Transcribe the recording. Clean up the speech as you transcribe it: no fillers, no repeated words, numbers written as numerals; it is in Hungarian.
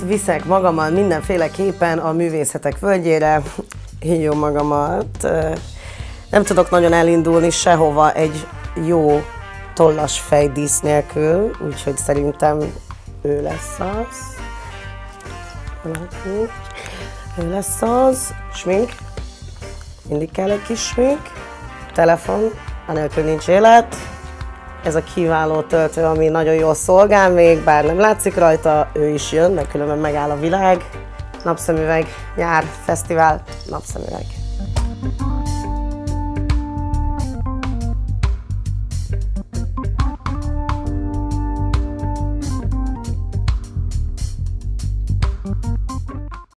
viszek magammal mindenféleképpen a művészetek völgyére. Én jó magamat. Nem tudok nagyon elindulni sehova egy jó tollas fejdísz nélkül, úgyhogy szerintem ő lesz az. Ő lesz az. Smink. Mindig kell egy kis smink. Telefon, anélkül nincs élet. Ez a kiváló töltő, ami nagyon jól szolgál még, bár nem látszik rajta, ő is jön, de különben megáll a világ. Napszemüveg, nyár, fesztivál, napszemüveg.